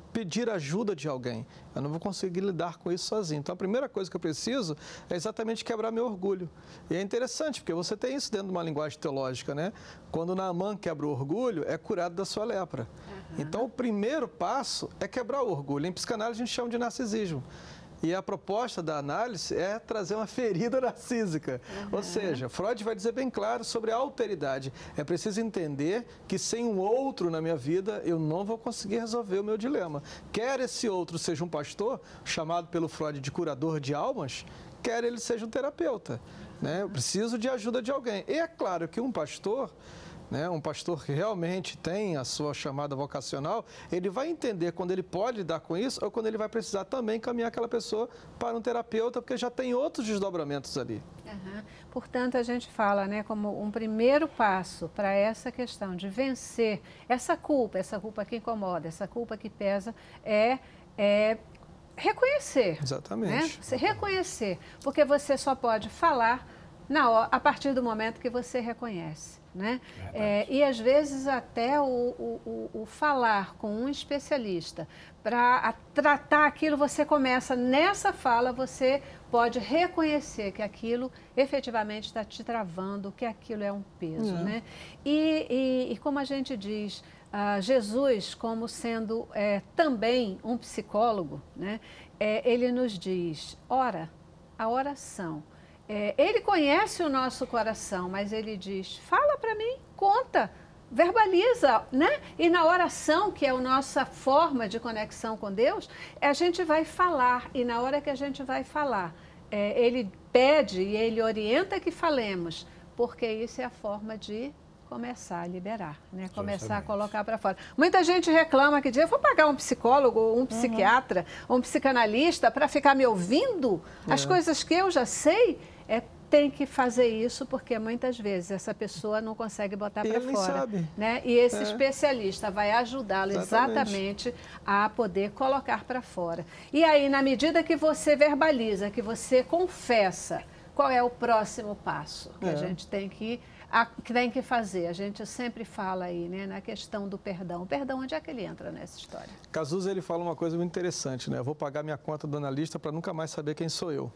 pedir ajuda de alguém. Eu não vou conseguir lidar com isso sozinho. Então, a primeira coisa que eu preciso é exatamente quebrar meu orgulho. E é interessante, porque você tem isso dentro de uma linguagem teológica, né? Quando Naamã quebra o orgulho, é curado da sua lepra. Uhum. Então, o primeiro passo é quebrar o orgulho. Em psicanálise, a gente chama de narcisismo. E a proposta da análise é trazer uma ferida narcísica. Uhum. Ou seja, Freud vai dizer bem claro sobre a alteridade. É preciso entender que sem um outro na minha vida, eu não vou conseguir resolver o meu dilema. Quer esse outro seja um pastor, chamado pelo Freud de curador de almas, quer ele seja um terapeuta. Né? Eu preciso de ajuda de alguém. E é claro que um pastor... Né, um pastor que realmente tem a sua chamada vocacional, ele vai entender quando ele pode lidar com isso ou quando ele vai precisar também encaminhar aquela pessoa para um terapeuta, porque já tem outros desdobramentos ali. Uhum. Portanto, a gente fala, né, como um primeiro passo para essa questão de vencer essa culpa, essa culpa que incomoda, essa culpa que pesa, é, é reconhecer. Exatamente. Né? Você reconhecer, porque você só pode falar na hora, a partir do momento que você reconhece. Né? É, e às vezes até o, o, o, o falar com um especialista para tratar aquilo, você começa nessa fala, você pode reconhecer que aquilo efetivamente está te travando, que aquilo é um peso. É. Né? E, e, e como a gente diz, uh, Jesus como sendo é, também um psicólogo, né? É, ele nos diz, ora, a oração. É, ele conhece o nosso coração, mas ele diz, fala para mim, conta, verbaliza, né? E na oração, que é a nossa forma de conexão com Deus, a gente vai falar, e na hora que a gente vai falar, é, ele pede e ele orienta que falemos, porque isso é a forma de começar a liberar, né? Começar Justamente. a colocar para fora. Muita gente reclama que diz, eu vou pagar um psicólogo, um psiquiatra, uhum. um psicanalista para ficar me ouvindo é. as coisas que eu já sei. É, tem que fazer isso, porque muitas vezes essa pessoa não consegue botar para fora. Sabe. Né? E esse é. especialista vai ajudá-lo exatamente. exatamente a poder colocar para fora. E aí, na medida que você verbaliza, que você confessa, qual é o próximo passo que é. a gente tem que, a, que tem que fazer? A gente sempre fala aí, né, na questão do perdão. O perdão, onde é que ele entra nessa história? Cazuza, ele fala uma coisa muito interessante, né? Eu vou pagar minha conta do analista para nunca mais saber quem sou eu.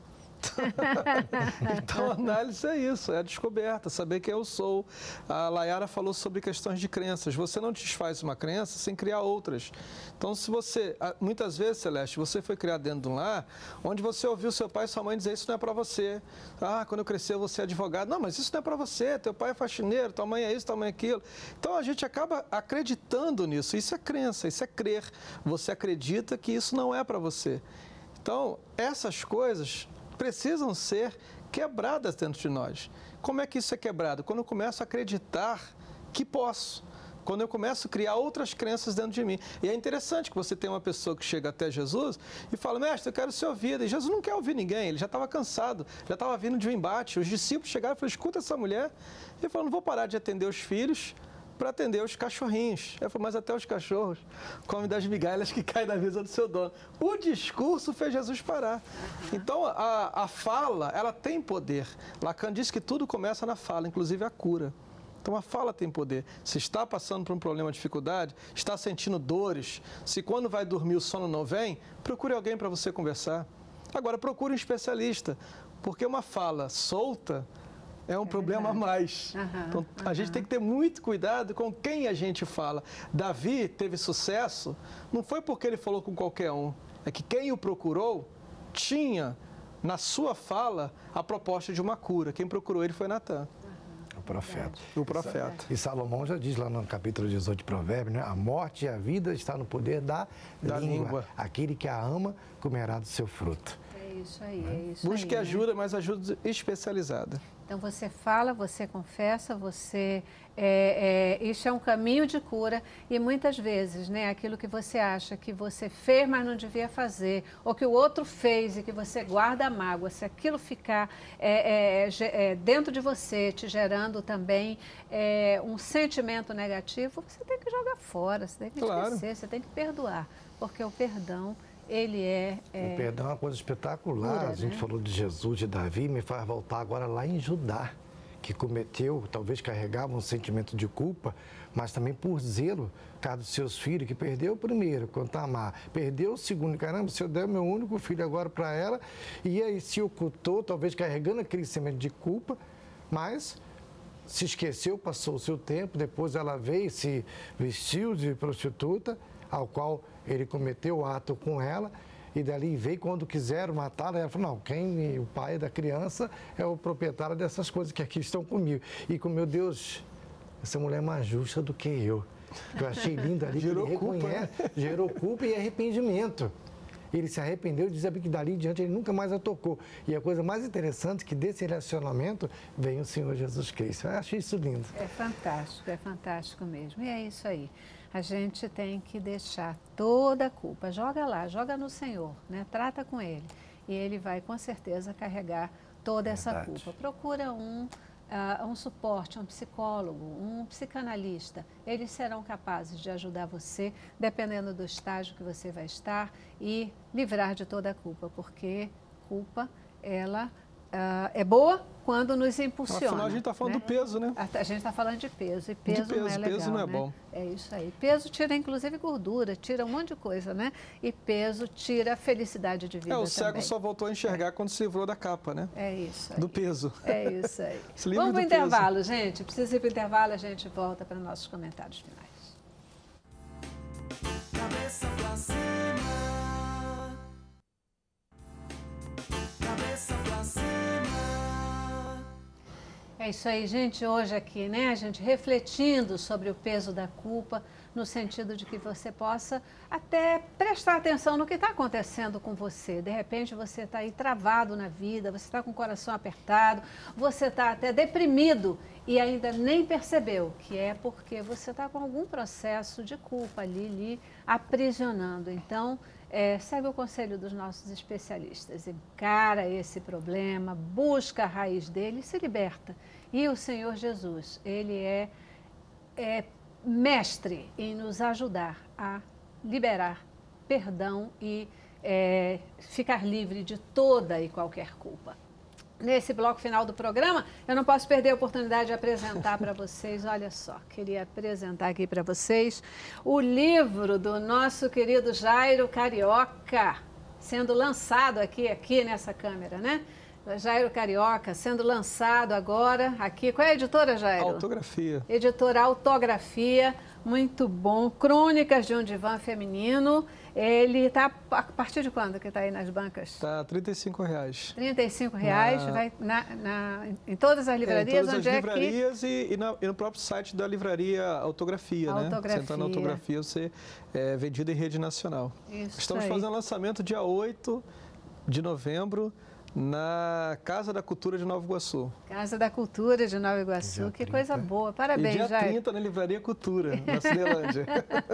Então, a análise é isso, é a descoberta, saber quem eu sou. A Layara falou sobre questões de crenças. Você não desfaz uma crença sem criar outras. Então, se você, muitas vezes, Celeste, você foi criado dentro de um lar onde você ouviu seu pai e sua mãe dizer, isso não é para você. Ah, quando eu crescer, eu vou ser advogado. Não, mas isso não é para você. Teu pai é faxineiro, tua mãe é isso, tua mãe é aquilo. Então, a gente acaba acreditando nisso. Isso é crença, isso é crer. Você acredita que isso não é para você. Então, essas coisas precisam ser quebradas dentro de nós. Como é que isso é quebrado? Quando eu começo a acreditar que posso. Quando eu começo a criar outras crenças dentro de mim. E é interessante que você tem uma pessoa que chega até Jesus e fala, mestre, eu quero ser ouvido. E Jesus não quer ouvir ninguém, ele já estava cansado, já estava vindo de um embate. Os discípulos chegaram e falaram, escuta essa mulher. Ele falou, não vou parar de atender os filhos para atender os cachorrinhos. Ele falou, mas até os cachorros comem das migalhas que caem da mesa do seu dono. O discurso fez Jesus parar. Então, a, a fala, ela tem poder. Lacan diz que tudo começa na fala, inclusive a cura. Então, a fala tem poder. Se está passando por um problema, dificuldade, está sentindo dores, se quando vai dormir o sono não vem, procure alguém para você conversar. Agora, procure um especialista, porque uma fala solta é um é problema verdade. a mais. Uhum, então, a uhum. gente tem que ter muito cuidado com quem a gente fala. Davi teve sucesso, não foi porque ele falou com qualquer um, é que quem o procurou tinha, na sua fala, a proposta de uma cura. Quem procurou ele foi Natan. O profeta. O profeta. E Salomão já diz lá no capítulo dezoito de Provérbios, né? A morte e a vida está no poder da, da língua. língua. Aquele que a ama comerá do seu fruto. É isso aí, é isso Busque aí, ajuda, né? mas ajuda especializada. Então, você fala, você confessa, você é, é, isso é um caminho de cura e muitas vezes, né, aquilo que você acha que você fez, mas não devia fazer, ou que o outro fez e que você guarda a mágoa, se aquilo ficar é, é, é, dentro de você, te gerando também é, um sentimento negativo, você tem que jogar fora, você tem que claro. esquecer, você tem que perdoar, porque o perdão... Ele é, é... O perdão é uma coisa espetacular. Pura, a gente né? falou de Jesus, de Davi, me faz voltar agora lá em Judá, que cometeu, talvez carregava um sentimento de culpa, mas também por zelo, cada dos seus filhos, que perdeu o primeiro, quanto a amar, perdeu o segundo, caramba, se eu der meu único filho agora para ela, e aí se ocultou, talvez carregando aquele sentimento de culpa, mas se esqueceu, passou o seu tempo, depois ela veio, se vestiu de prostituta, ao qual ele cometeu o ato com ela, e dali veio quando quiseram matá-la, ela falou, não, quem, o pai da criança é o proprietário dessas coisas que aqui estão comigo. E com meu Deus, essa mulher é mais justa do que eu. Eu achei lindo ali, gerou que ele culpa, reconhece, né? gerou culpa e arrependimento. Ele se arrependeu e disse que dali em diante ele nunca mais a tocou. E a coisa mais interessante é que desse relacionamento vem o Senhor Jesus Cristo. Eu achei isso lindo. É fantástico, é fantástico mesmo. E é isso aí. A gente tem que deixar toda a culpa, joga lá, joga no Senhor, né? Trata com Ele. E Ele vai com certeza carregar toda essa Verdade. culpa. Procura um, uh, um suporte, um psicólogo, um psicanalista. Eles serão capazes de ajudar você, dependendo do estágio que você vai estar, e livrar de toda a culpa, porque culpa, ela uh, é boa quando nos impulsiona. Afinal, a gente está falando né? do peso, né? A, a gente está falando de peso, e peso, peso, não é legal, peso não é né? bom. É isso aí. Peso tira, inclusive, gordura, tira um monte de coisa, né? E peso tira a felicidade de vida É, o cego também. só voltou a enxergar quando se livrou da capa, né? É isso aí. Do peso. É isso aí. Se livre Vamos para o do peso. intervalo, gente. Precisa ir para o intervalo, a gente volta para nossos comentários finais. Cabeça pra cima. Cabeça pra cima. É isso aí, gente. Hoje aqui, né, a gente refletindo sobre o peso da culpa, no sentido de que você possa até prestar atenção no que está acontecendo com você. De repente você está aí travado na vida, você está com o coração apertado, você está até deprimido e ainda nem percebeu que é porque você está com algum processo de culpa ali, lhe aprisionando. Então, é, segue o conselho dos nossos especialistas, encara esse problema, busca a raiz dele e se liberta. E o Senhor Jesus, Ele é, é mestre em nos ajudar a liberar perdão e é, ficar livre de toda e qualquer culpa. Nesse bloco final do programa, eu não posso perder a oportunidade de apresentar para vocês, olha só, queria apresentar aqui para vocês o livro do nosso querido Jairo Carioca, sendo lançado aqui, aqui nessa câmera, né? Jairo Carioca, sendo lançado agora aqui. Qual é a editora, Jairo? Autografia. Editora Autografia, muito bom. Crônicas de um Divã Feminino. Ele está, a partir de quando que está aí nas bancas? Está trinta e cinco reais. trinta e cinco reais, Na- vai na, na- em todas as É, em livrarias, todas onde as é que... livrarias e, e, na- e no próprio site da livraria Autografia, né? Autografia. Você entrar na Autografia, você é vendido em rede nacional. Isso Estamos aí. fazendo lançamento dia oito de novembro na Casa da Cultura de Nova Iguaçu. Casa da Cultura de Nova Iguaçu, Dia que coisa trinta. boa. E Parabéns, dia Jairo. trinta na Livraria Cultura, na Cinelândia.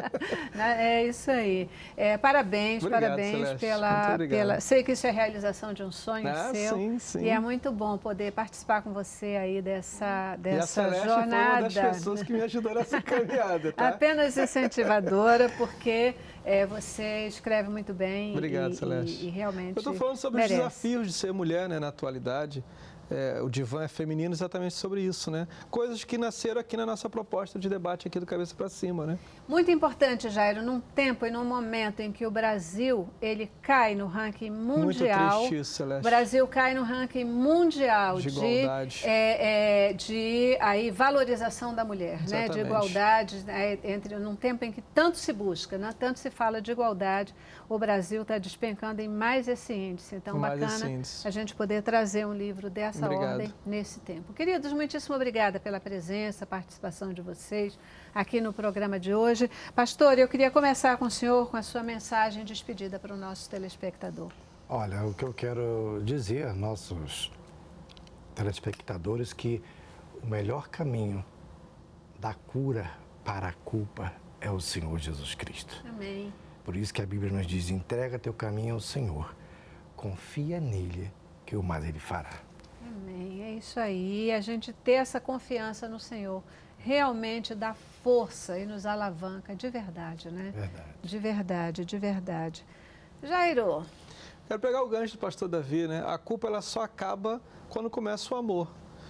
É isso aí. É, parabéns, Obrigado, parabéns Celeste. pela, Muito obrigado. pela... Sei que isso é a realização de um sonho Ah, seu. sim, sim. E é muito bom poder participar com você aí dessa, E a dessa Celeste jornada. foi uma das pessoas que me ajudou nessa caminhada, tá? Apenas incentivadora, porque é, você escreve muito bem. Obrigado, e, Celeste. E, e realmente Eu estou falando sobre merece. os desafios de ser mulher, né, na atualidade. É, o Divã é feminino exatamente sobre isso, né? Coisas que nasceram aqui na nossa proposta de debate aqui do Cabeça para Cima, né? Muito importante, Jairo, num tempo e num momento em que o Brasil ele cai no ranking mundial. Muito triste isso, Celeste. O Brasil cai no ranking mundial De de, igualdade. é, é, de aí, valorização da mulher, né? De Exatamente. igualdade, né? Entre num tempo em que tanto se busca, né? Tanto se fala de igualdade, o Brasil está despencando em mais esse índice. Então, Mais bacana esse índice. a gente poder trazer um livro dessa Obrigado. ordem nesse tempo. Queridos, muitíssimo obrigada pela presença, participação de vocês aqui no programa de hoje. Pastor, eu queria começar com o senhor com a sua mensagem de despedida para o nosso telespectador. Olha, o que eu quero dizer aos nossos telespectadores que o melhor caminho da cura para a culpa é o Senhor Jesus Cristo. Amém. Por isso que a Bíblia nos diz, entrega teu caminho ao Senhor, confia nele, que o mais ele fará. Amém. É isso aí. A gente ter essa confiança no Senhor realmente dá força e nos alavanca de verdade, né? Verdade. De verdade, de verdade. Jairo, Quero pegar o gancho do pastor Davi, né? A culpa ela só acaba quando começa o amor.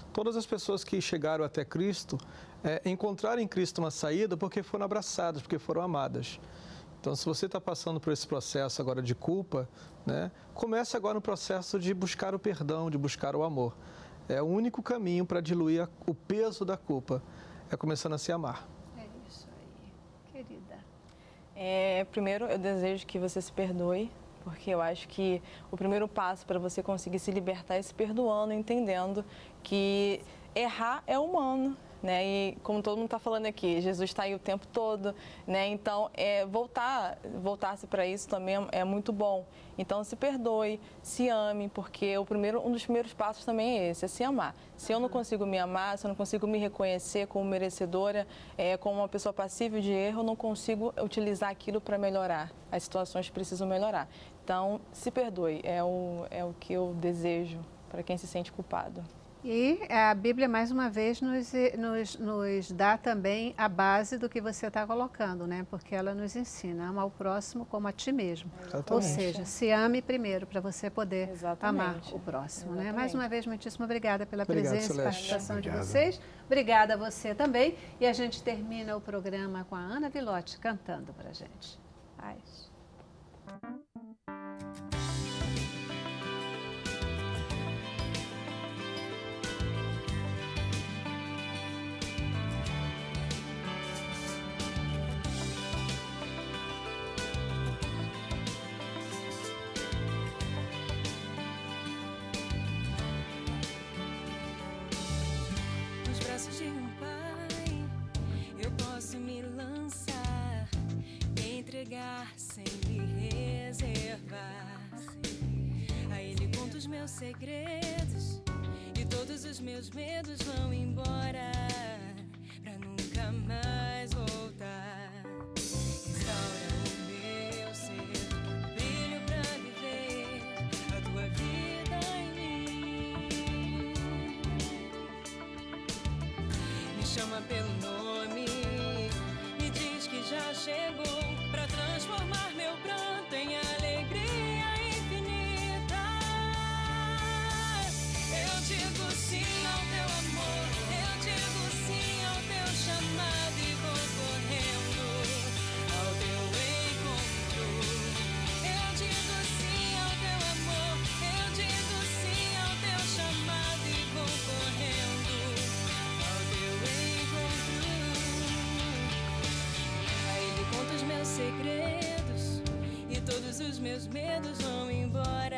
Todas as pessoas que chegaram até Cristo é, encontraram em Cristo uma saída porque foram abraçadas, porque foram amadas. Então, se você está passando por esse processo agora de culpa, né, comece agora no processo de buscar o perdão, de buscar o amor. É o único caminho para diluir a, o peso da culpa, é começando a se amar. É isso aí, querida. É, primeiro, eu desejo que você se perdoe, porque eu acho que o primeiro passo para você conseguir se libertar é se perdoando, entendendo que errar é humano. Né? E como todo mundo está falando aqui, Jesus está aí o tempo todo, né? Então é, voltar, voltar-se para isso também é muito bom. Então se perdoe, se ame, porque o primeiro, um dos primeiros passos também é esse, é se amar. Se eu não consigo me amar, se eu não consigo me reconhecer como merecedora, é, como uma pessoa passível de erro, eu não consigo utilizar aquilo para melhorar. As situações precisam melhorar. Então se perdoe, é o, é o que eu desejo para quem se sente culpado. E a Bíblia, mais uma vez, nos, nos, nos dá também a base do que você está colocando, né? Porque ela nos ensina, ama o próximo como a ti mesmo. Exatamente. Ou seja, se ame primeiro para você poder Exatamente. amar o próximo, né? Mais uma vez, muitíssimo obrigada pela Obrigado, presença Celeste. e participação Obrigado. de vocês. Obrigada a você também. E a gente termina o programa com a Ana Vilotti cantando para a gente. Paz. De um pai, eu posso me lançar, me entregar sem me reservar. A Ele conto os meus segredos e todos os meus medos vão embora, pra nunca mais voltar. Restaura o meu ser, brilho pra viver a tua vida em mim. Me chama pelo nome, me diz que já chegou pra transformar meu pranto em alegria infinita. Eu digo sim ao teu amor, eu digo sim ao teu chamado e vou correndo ao teu encontro. Eu digo sim ao teu amor, eu digo sim ao teu chamado e vou correndo ao teu encontro. A Ele conto os meus segredos e todos os meus medos vão embora.